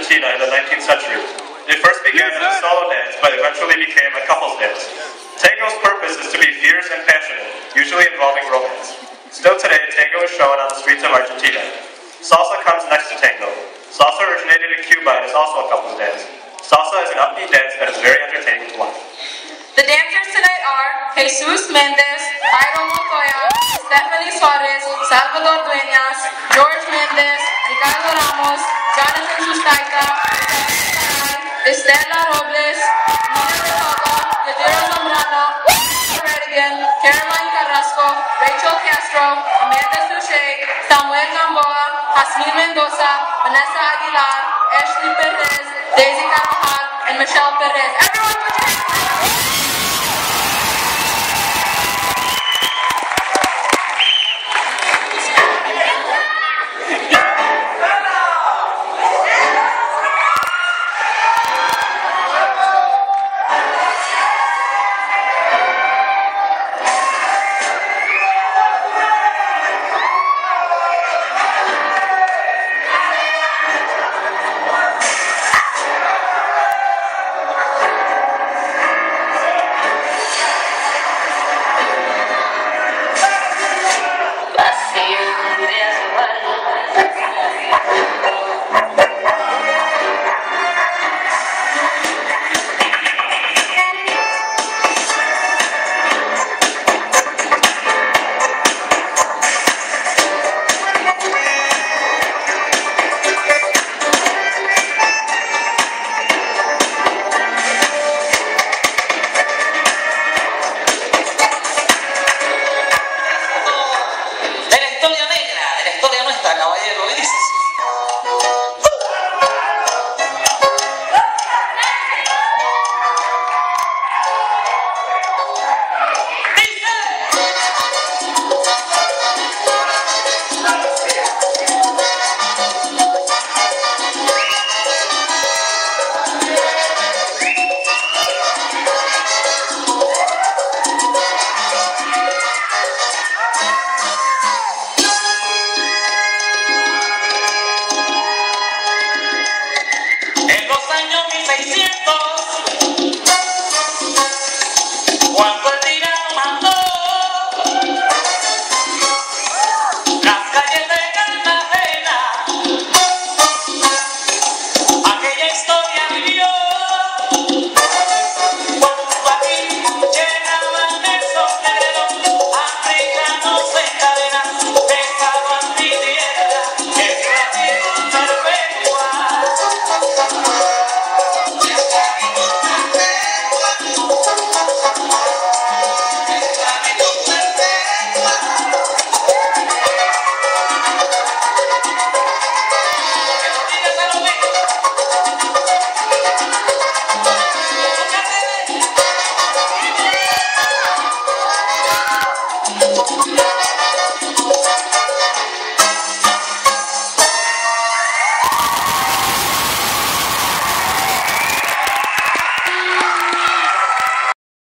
Argentina in the 19th century. It first began as a solo dance, but eventually became a couples dance. Tango's purpose is to be fierce and passionate, usually involving romance. Still today, tango is shown on the streets of Argentina. Salsa comes next to tango. Salsa originated in Cuba and is also a couples dance. Salsa is an upbeat dance that is very entertaining to watch. The dancers tonight are Jesus Mendez, Jairo Montoya, Stephanie Suarez, Salvador Dueñas, George Mendez, Ricardo Ramos, Jonathan Sustaita, Estela Robles, Nina Retoga, Yadira Zambrano, Redigan, Caroline Carrasco, Rachel Castro, Amanda Suchet, Samuel Gamboa, Jasmine Mendoza, Vanessa Aguilar, Ashley Perez, Daisy Carvajal, and Michelle Perez. Everyone put your hands up!